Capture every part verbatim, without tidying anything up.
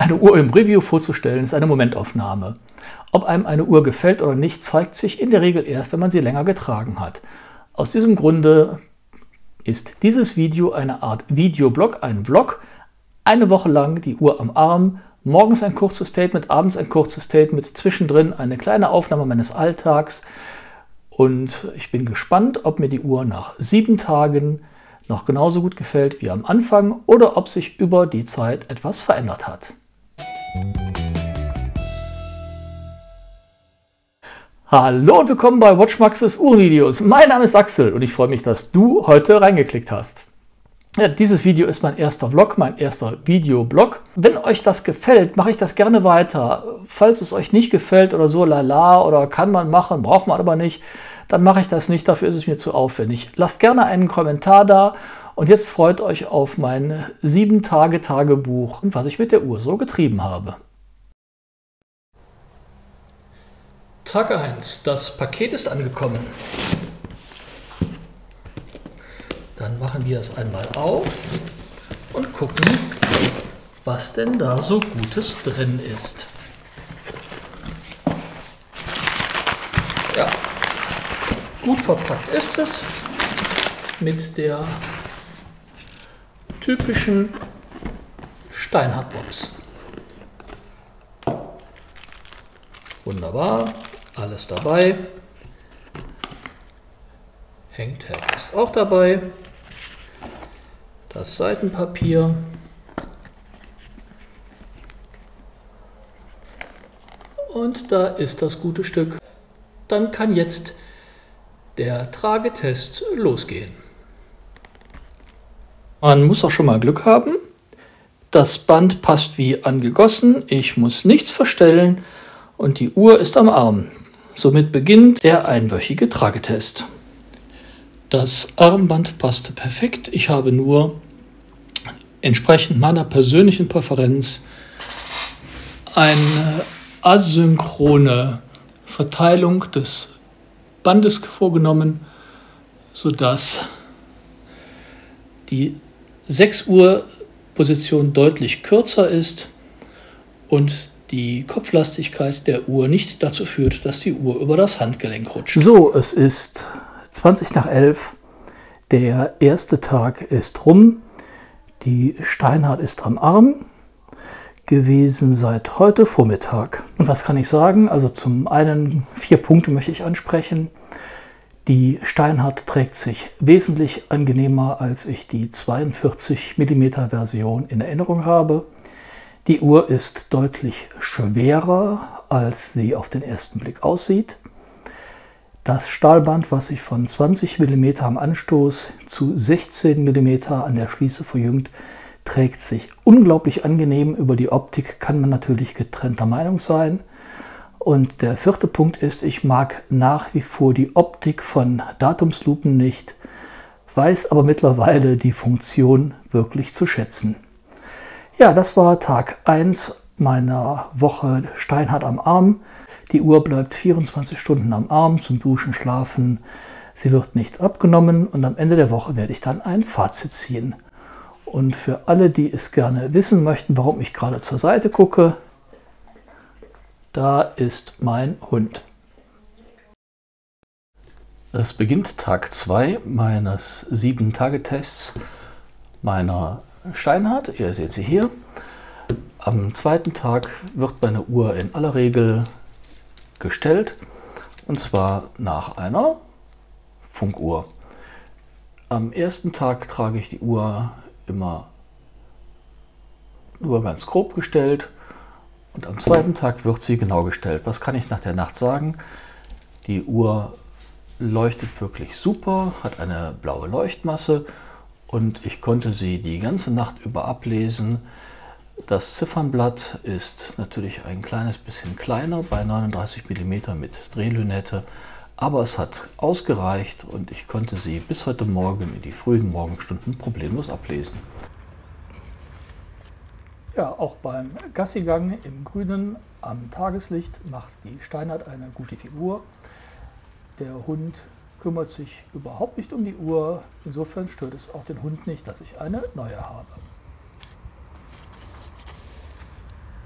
Eine Uhr im Review vorzustellen, ist eine Momentaufnahme. Ob einem eine Uhr gefällt oder nicht, zeigt sich in der Regel erst, wenn man sie länger getragen hat. Aus diesem Grunde ist dieses Video eine Art Videoblog, ein Vlog. Eine Woche lang die Uhr am Arm, morgens ein kurzes Statement, abends ein kurzes Statement, zwischendrin eine kleine Aufnahme meines Alltags. Und ich bin gespannt, ob mir die Uhr nach sieben Tagen noch genauso gut gefällt wie am Anfang oder ob sich über die Zeit etwas verändert hat. Hallo und willkommen bei WatchMax's Uhrenvideos. Mein Name ist Axel und ich freue mich, dass du heute reingeklickt hast. Ja, dieses Video ist mein erster Vlog, mein erster Videoblog. Wenn euch das gefällt, mache ich das gerne weiter. Falls es euch nicht gefällt oder so, lala, oder kann man machen, braucht man aber nicht, dann mache ich das nicht, dafür ist es mir zu aufwendig. Lasst gerne einen Kommentar da und jetzt freut euch auf mein sieben Tage Tagebuch und was ich mit der Uhr so getrieben habe. Tag eins. Das Paket ist angekommen. Dann machen wir es einmal auf und gucken, was denn da so Gutes drin ist. Ja, gut verpackt ist es mit der typischen Steinhardt-Box. Wunderbar, alles dabei. Hangtag ist auch dabei. Das Seitenpapier. Und da ist das gute Stück. Dann kann jetzt der Tragetest losgehen. Man muss auch schon mal Glück haben. Das Band passt wie angegossen. Ich muss nichts verstellen und die Uhr ist am Arm. Somit beginnt der einwöchige Tragetest. Das Armband passte perfekt. Ich habe nur entsprechend meiner persönlichen Präferenz eine asynchrone Verteilung des Bandes vorgenommen, sodass die sechs Uhr Position deutlich kürzer ist und die Kopflastigkeit der Uhr nicht dazu führt, dass die Uhr über das Handgelenk rutscht. So, es ist zwanzig nach elf. Der erste Tag ist rum. Die Steinhardt ist am Arm gewesen seit heute Vormittag. Und was kann ich sagen? Also zum einen vier Punkte möchte ich ansprechen. Die Steinhardt trägt sich wesentlich angenehmer, als ich die zweiundvierzig Millimeter Version in Erinnerung habe. Die Uhr ist deutlich schwerer, als sie auf den ersten Blick aussieht. Das Stahlband, was sich von zwanzig Millimeter am Anstoß zu sechzehn Millimeter an der Schließe verjüngt, trägt sich unglaublich angenehm. Über die Optik kann man natürlich getrennter Meinung sein. Und der vierte Punkt ist, ich mag nach wie vor die Optik von Datumslupen nicht, weiß aber mittlerweile die Funktion wirklich zu schätzen. Ja, das war Tag eins meiner Woche Steinhardt am Arm. Die Uhr bleibt vierundzwanzig Stunden am Arm zum Duschen, Schlafen. Sie wird nicht abgenommen und am Ende der Woche werde ich dann ein Fazit ziehen. Und für alle, die es gerne wissen möchten, warum ich gerade zur Seite gucke, da ist mein Hund. Es beginnt Tag zwei meines sieben Tage Tests meiner Steinhardt. Ihr seht sie hier. Am zweiten Tag wird meine Uhr in aller Regel gestellt, und zwar nach einer Funkuhr. Am ersten Tag trage ich die Uhr immer nur ganz grob gestellt und am zweiten Tag wird sie genau gestellt. Was kann ich nach der Nacht sagen? Die Uhr leuchtet wirklich super, hat eine blaue Leuchtmasse und ich konnte sie die ganze Nacht über ablesen. Das Ziffernblatt ist natürlich ein kleines bisschen kleiner, bei neununddreißig Millimeter mit Drehlünette, aber es hat ausgereicht und ich konnte sie bis heute Morgen in die frühen Morgenstunden problemlos ablesen. Ja, auch beim Gassigang im Grünen am Tageslicht macht die Steinhardt eine gute Figur. Der Hund kümmert sich überhaupt nicht um die Uhr, insofern stört es auch den Hund nicht, dass ich eine neue habe.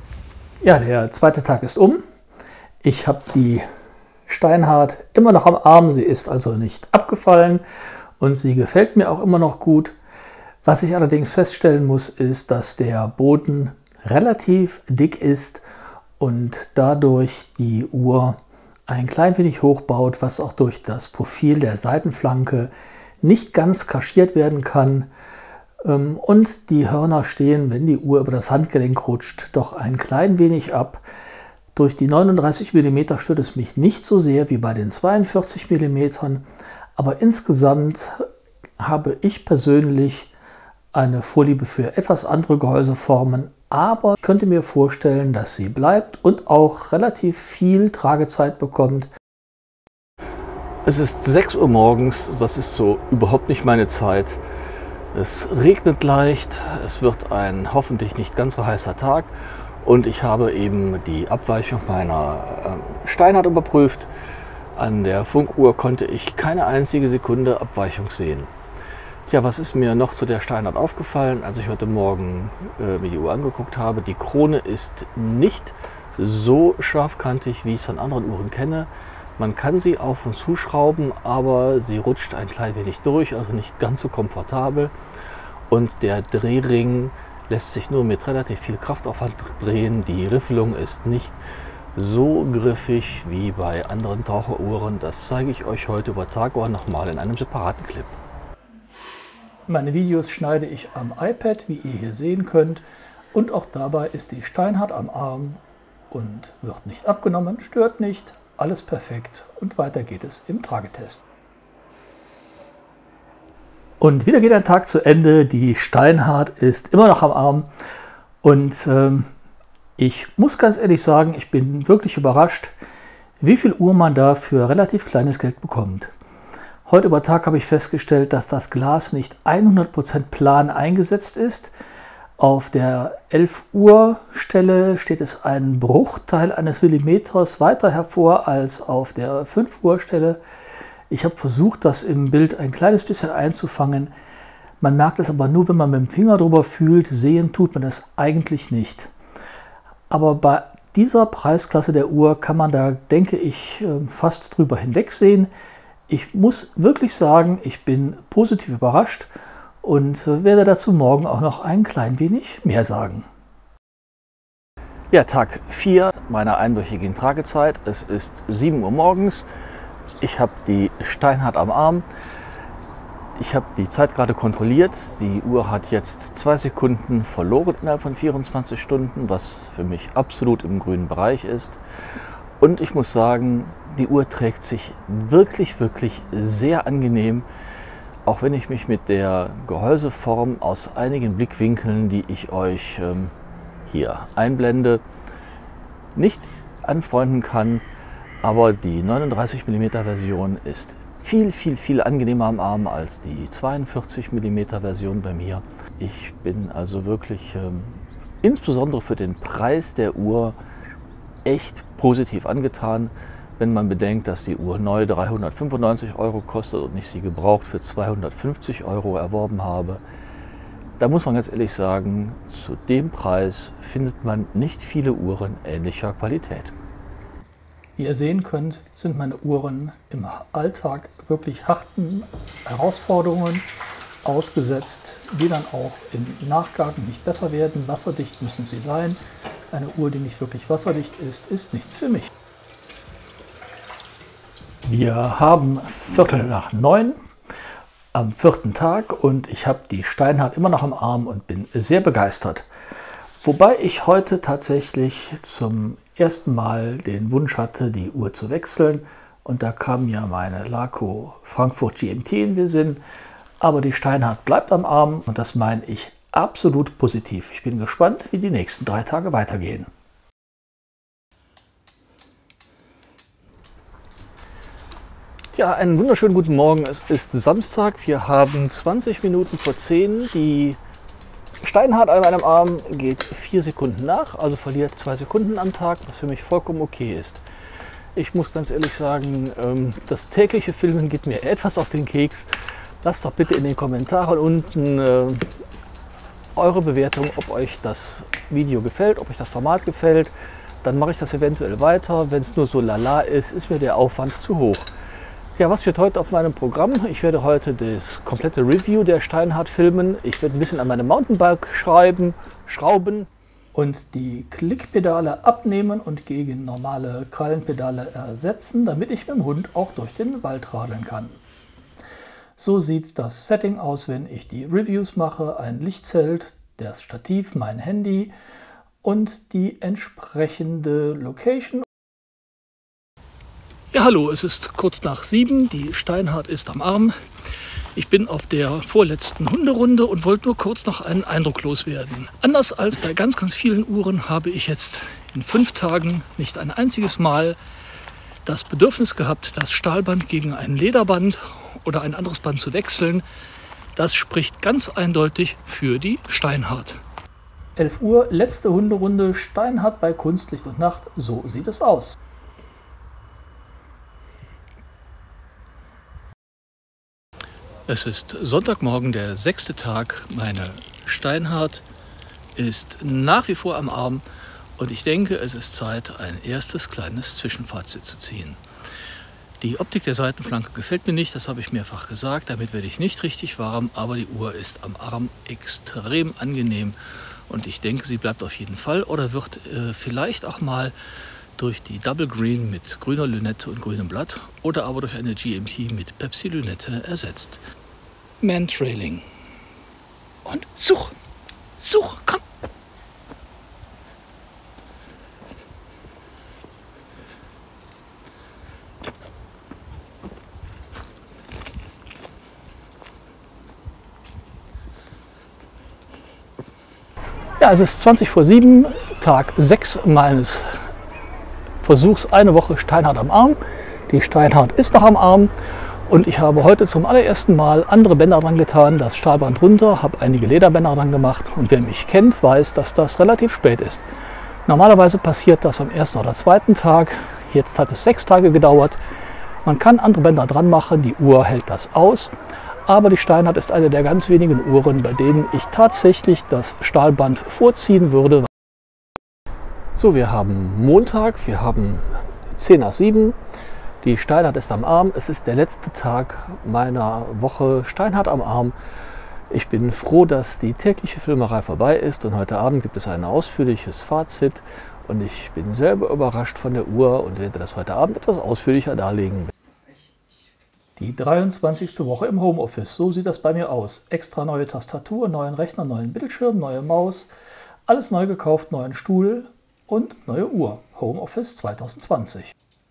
Ja, der zweite Tag ist um. Ich habe die Steinhardt immer noch am Arm. Sie ist also nicht abgefallen und sie gefällt mir auch immer noch gut. Was ich allerdings feststellen muss, ist, dass der Boden relativ dick ist und dadurch die Uhr ein klein wenig hochbaut, was auch durch das Profil der Seitenflanke nicht ganz kaschiert werden kann. Und die Hörner stehen, wenn die Uhr über das Handgelenk rutscht, doch ein klein wenig ab. Durch die neununddreißig Millimeter stört es mich nicht so sehr wie bei den zweiundvierzig Millimeter, aber insgesamt habe ich persönlich eine Vorliebe für etwas andere Gehäuseformen, aber ich könnte mir vorstellen, dass sie bleibt und auch relativ viel Tragezeit bekommt. Es ist sechs Uhr morgens, das ist so überhaupt nicht meine Zeit. Es regnet leicht, es wird ein hoffentlich nicht ganz so heißer Tag und ich habe eben die Abweichung meiner äh, Steinhardt überprüft. An der Funkuhr konnte ich keine einzige Sekunde Abweichung sehen. Tja, was ist mir noch zu der Steinhardt aufgefallen, als ich heute Morgen äh, mir die Uhr angeguckt habe? Die Krone ist nicht so scharfkantig, wie ich es von anderen Uhren kenne. Man kann sie auf und zuschrauben, aber sie rutscht ein klein wenig durch, also nicht ganz so komfortabel. Und der Drehring lässt sich nur mit relativ viel Kraftaufwand drehen. Die Riffelung ist nicht so griffig wie bei anderen Taucheruhren. Das zeige ich euch heute über Tag nochmal in einem separaten Clip. Meine Videos schneide ich am iPad, wie ihr hier sehen könnt. Und auch dabei ist die Steinhardt am Arm und wird nicht abgenommen, stört nicht. Alles perfekt und weiter geht es im Tragetest. Und wieder geht ein Tag zu Ende. Die Steinhardt ist immer noch am Arm und ähm, ich muss ganz ehrlich sagen, ich bin wirklich überrascht, wie viel Uhr man da für relativ kleines Geld bekommt. Heute über Tag habe ich festgestellt, dass das Glas nicht hundert Prozent plan eingesetzt ist. Auf der elf Uhr Stelle steht es einen Bruchteil eines Millimeters weiter hervor als auf der fünf Uhr Stelle. Ich habe versucht, das im Bild ein kleines bisschen einzufangen. Man merkt es aber nur, wenn man mit dem Finger drüber fühlt. Sehen tut man es eigentlich nicht. Aber bei dieser Preisklasse der Uhr kann man da, denke ich, fast drüber hinwegsehen. Ich muss wirklich sagen, ich bin positiv überrascht und werde dazu morgen auch noch ein klein wenig mehr sagen. Ja, Tag vier meiner einwöchigen Tragezeit. Es ist sieben Uhr morgens. Ich habe die Steinhardt am Arm. Ich habe die Zeit gerade kontrolliert. Die Uhr hat jetzt zwei Sekunden verloren innerhalb von vierundzwanzig Stunden, was für mich absolut im grünen Bereich ist. Und ich muss sagen, die Uhr trägt sich wirklich, wirklich sehr angenehm. Auch wenn ich mich mit der Gehäuseform aus einigen Blickwinkeln, die ich euch ähm, hier einblende, nicht anfreunden kann. Aber die neununddreißig Millimeter Version ist viel, viel, viel angenehmer am Arm als die zweiundvierzig Millimeter Version bei mir. Ich bin also wirklich ähm, insbesondere für den Preis der Uhr echt positiv angetan, wenn man bedenkt, dass die Uhr neu dreihundertfünfundneunzig Euro kostet und ich sie gebraucht für zweihundertfünfzig Euro erworben habe. Da muss man ganz ehrlich sagen, zu dem Preis findet man nicht viele Uhren ähnlicher Qualität. Wie ihr sehen könnt, sind meine Uhren im Alltag wirklich harten Herausforderungen ausgesetzt, die dann auch im Nachgang nicht besser werden. Wasserdicht müssen sie sein. Eine Uhr, die nicht wirklich wasserdicht ist, ist nichts für mich. Wir haben Viertel nach neun am vierten Tag und ich habe die Steinhardt immer noch am Arm und bin sehr begeistert. Wobei ich heute tatsächlich zum ersten Mal den Wunsch hatte, die Uhr zu wechseln. Und da kam ja meine Laco Frankfurt G M T in den Sinn. Aber die Steinhardt bleibt am Arm und das meine ich absolut positiv. Ich bin gespannt, wie die nächsten drei Tage weitergehen. Ja, einen wunderschönen guten Morgen. Es ist Samstag. Wir haben zwanzig Minuten vor zehn. Die Steinhardt an meinem Arm geht vier Sekunden nach, also verliert zwei Sekunden am Tag, was für mich vollkommen okay ist. Ich muss ganz ehrlich sagen, das tägliche Filmen geht mir etwas auf den Keks. Lasst doch bitte in den Kommentaren unten eure Bewertung, ob euch das Video gefällt, ob euch das Format gefällt. Dann mache ich das eventuell weiter. Wenn es nur so lala ist, ist mir der Aufwand zu hoch. Ja, was steht heute auf meinem Programm? Ich werde heute das komplette Review der Steinhardt filmen. Ich werde ein bisschen an meinem Mountainbike schreiben, schrauben. Und die Klickpedale abnehmen und gegen normale Krallenpedale ersetzen, damit ich mit dem Hund auch durch den Wald radeln kann. So sieht das Setting aus, wenn ich die Reviews mache. Ein Lichtzelt, das Stativ, mein Handy und die entsprechende Location. Ja, hallo, es ist kurz nach sieben, die Steinhardt ist am Arm. Ich bin auf der vorletzten Hunderunde und wollte nur kurz noch einen Eindruck loswerden. Anders als bei ganz, ganz vielen Uhren habe ich jetzt in fünf Tagen nicht ein einziges Mal das Bedürfnis gehabt, das Stahlband gegen ein Lederband oder ein anderes Band zu wechseln. Das spricht ganz eindeutig für die Steinhardt. elf Uhr, letzte Hunderunde, Steinhardt bei Kunstlicht und Nacht. So sieht es aus. Es ist Sonntagmorgen, der sechste Tag. Meine Steinhardt ist nach wie vor am Arm und ich denke, es ist Zeit, ein erstes kleines Zwischenfazit zu ziehen. Die Optik der Seitenflanke gefällt mir nicht, das habe ich mehrfach gesagt. Damit werde ich nicht richtig warm, aber die Uhr ist am Arm extrem angenehm und ich denke, sie bleibt auf jeden Fall oder wird äh, vielleicht auch mal durch die Double Green mit grüner Lünette und grünem Blatt oder aber durch eine G M T mit Pepsi Lünette ersetzt. Mantrailing. Und such! Such! Komm! Ja, es ist zwanzig vor sieben, Tag sechs meines Versuchs, eine Woche Steinhardt am Arm. Die Steinhardt ist noch am Arm und ich habe heute zum allerersten Mal andere Bänder dran getan, das Stahlband runter, habe einige Lederbänder dran gemacht und wer mich kennt, weiß, dass das relativ spät ist. Normalerweise passiert das am ersten oder zweiten Tag, jetzt hat es sechs Tage gedauert. Man kann andere Bänder dran machen, die Uhr hält das aus, aber die Steinhardt ist eine der ganz wenigen Uhren, bei denen ich tatsächlich das Stahlband vorziehen würde. So, wir haben Montag, wir haben zehn nach sieben, die Steinhardt ist am Arm. Es ist der letzte Tag meiner Woche Steinhardt am Arm. Ich bin froh, dass die tägliche Filmerei vorbei ist und heute Abend gibt es ein ausführliches Fazit und ich bin selber überrascht von der Uhr und werde das heute Abend etwas ausführlicher darlegen. Die dreiundzwanzigste Woche im Homeoffice, so sieht das bei mir aus. Extra neue Tastatur, neuen Rechner, neuen Bildschirm, neue Maus, alles neu gekauft, neuen Stuhl und neue Uhr. Homeoffice zwanzig zwanzig.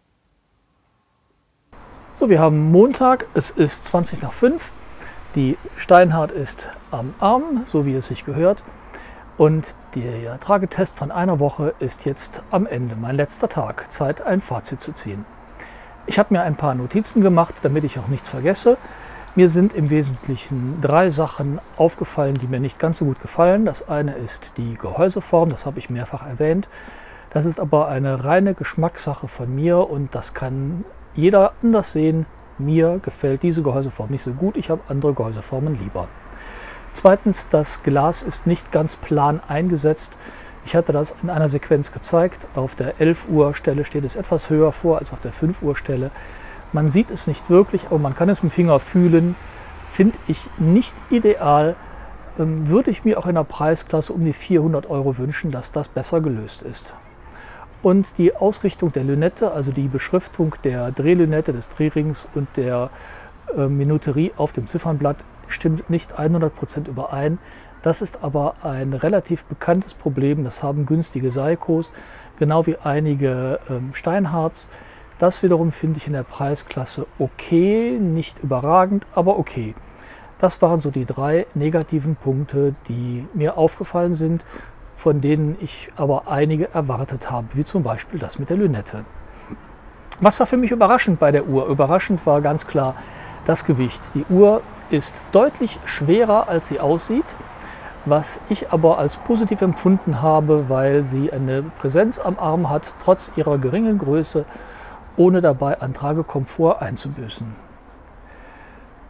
So, wir haben Montag, es ist zwanzig nach fünf. Die Steinhardt ist am Arm, so wie es sich gehört. Und der Tragetest von einer Woche ist jetzt am Ende, mein letzter Tag. Zeit, ein Fazit zu ziehen. Ich habe mir ein paar Notizen gemacht, damit ich auch nichts vergesse. Mir sind im Wesentlichen drei Sachen aufgefallen, die mir nicht ganz so gut gefallen. Das eine ist die Gehäuseform, das habe ich mehrfach erwähnt. Das ist aber eine reine Geschmackssache von mir und das kann jeder anders sehen. Mir gefällt diese Gehäuseform nicht so gut, ich habe andere Gehäuseformen lieber. Zweitens, das Glas ist nicht ganz plan eingesetzt. Ich hatte das in einer Sequenz gezeigt. Auf der elf Uhr Stelle steht es etwas höher vor als auf der fünf Uhr Stelle. Man sieht es nicht wirklich, aber man kann es mit dem Finger fühlen. Finde ich nicht ideal. Ähm, würde ich mir auch in der Preisklasse um die vierhundert Euro wünschen, dass das besser gelöst ist. Und die Ausrichtung der Lünette, also die Beschriftung der Drehlünette, des Drehrings und der äh, Minuterie auf dem Ziffernblatt stimmt nicht hundert Prozent überein. Das ist aber ein relativ bekanntes Problem. Das haben günstige Seikos, genau wie einige ähm, Steinhardts. Das wiederum finde ich in der Preisklasse okay, nicht überragend, aber okay. Das waren so die drei negativen Punkte, die mir aufgefallen sind, von denen ich aber einige erwartet habe, wie zum Beispiel das mit der Lünette. Was war für mich überraschend bei der Uhr? Überraschend war ganz klar das Gewicht. Die Uhr ist deutlich schwerer, als sie aussieht, was ich aber als positiv empfunden habe, weil sie eine Präsenz am Arm hat, trotz ihrer geringen Größe, ohne dabei an Tragekomfort einzubüßen.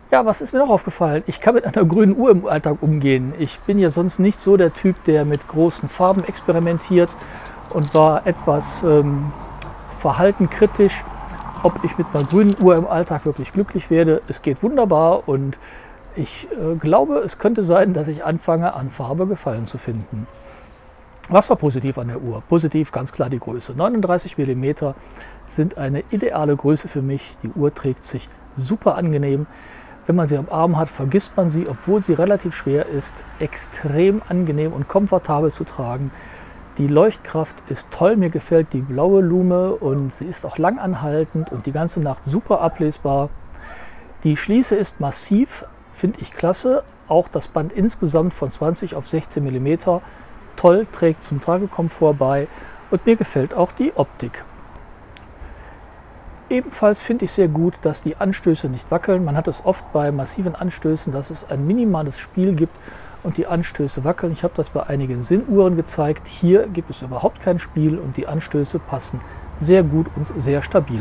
Ja, was ist mir noch aufgefallen? Ich kann mit einer grünen Uhr im Alltag umgehen. Ich bin ja sonst nicht so der Typ, der mit großen Farben experimentiert und war etwas ähm, verhalten kritisch, ob ich mit einer grünen Uhr im Alltag wirklich glücklich werde. Es geht wunderbar und ich äh, glaube, es könnte sein, dass ich anfange, an Farbe Gefallen zu finden. Was war positiv an der Uhr? Positiv ganz klar die Größe. neununddreißig Millimeter sind eine ideale Größe für mich. Die Uhr trägt sich super angenehm. Wenn man sie am Arm hat, vergisst man sie, obwohl sie relativ schwer ist, extrem angenehm und komfortabel zu tragen. Die Leuchtkraft ist toll, mir gefällt die blaue Lume und sie ist auch langanhaltend und die ganze Nacht super ablesbar. Die Schließe ist massiv, finde ich klasse. Auch das Band insgesamt von zwanzig auf sechzehn Millimeter. Toll, trägt zum Tragekomfort bei und mir gefällt auch die Optik. Ebenfalls finde ich sehr gut, dass die Anstöße nicht wackeln. Man hat es oft bei massiven Anstößen, dass es ein minimales Spiel gibt und die Anstöße wackeln. Ich habe das bei einigen Sinnuhren gezeigt. Hier gibt es überhaupt kein Spiel und die Anstöße passen sehr gut und sehr stabil.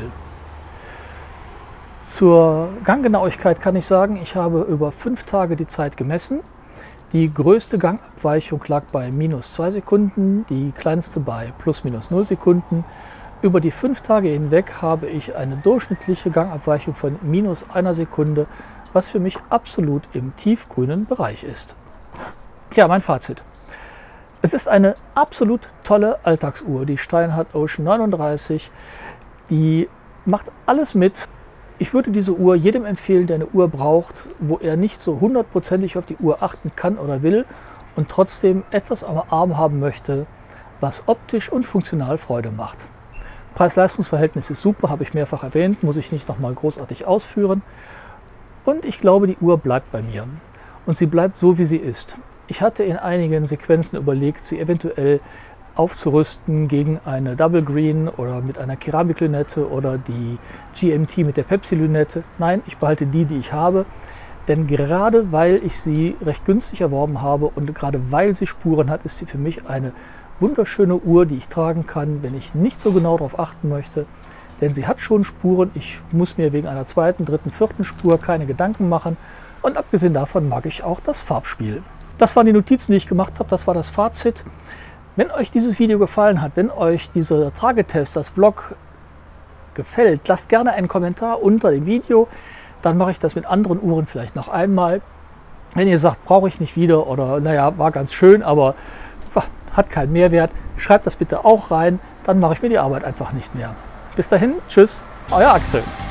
Zur Ganggenauigkeit kann ich sagen, ich habe über fünf Tage die Zeit gemessen. Die größte Gangabweichung lag bei minus zwei Sekunden, die kleinste bei plus minus null Sekunden. Über die fünf Tage hinweg habe ich eine durchschnittliche Gangabweichung von minus einer Sekunde, was für mich absolut im tiefgrünen Bereich ist. Ja, mein Fazit. Es ist eine absolut tolle Alltagsuhr, die Steinhart Ocean neununddreißig. Die macht alles mit. Ich würde diese Uhr jedem empfehlen, der eine Uhr braucht, wo er nicht so hundertprozentig auf die Uhr achten kann oder will und trotzdem etwas am Arm haben möchte, was optisch und funktional Freude macht. Preis-Leistungs-Verhältnis ist super, habe ich mehrfach erwähnt, muss ich nicht nochmal großartig ausführen. Und ich glaube, die Uhr bleibt bei mir. Und sie bleibt so, wie sie ist. Ich hatte in einigen Sequenzen überlegt, sie eventuell aufzurüsten gegen eine Double Green oder mit einer Keramiklünette oder die G M T mit der Pepsi-Lünette. Nein, ich behalte die, die ich habe. Denn gerade weil ich sie recht günstig erworben habe und gerade weil sie Spuren hat, ist sie für mich eine wunderschöne Uhr, die ich tragen kann, wenn ich nicht so genau darauf achten möchte. Denn sie hat schon Spuren. Ich muss mir wegen einer zweiten, dritten, vierten Spur keine Gedanken machen. Und abgesehen davon mag ich auch das Farbspiel. Das waren die Notizen, die ich gemacht habe. Das war das Fazit. Wenn euch dieses Video gefallen hat, wenn euch dieser Tragetest, das Vlog gefällt, lasst gerne einen Kommentar unter dem Video. Dann mache ich das mit anderen Uhren vielleicht noch einmal. Wenn ihr sagt, brauche ich nicht wieder oder naja, war ganz schön, aber hat keinen Mehrwert, schreibt das bitte auch rein. Dann mache ich mir die Arbeit einfach nicht mehr. Bis dahin, tschüss, euer Axel.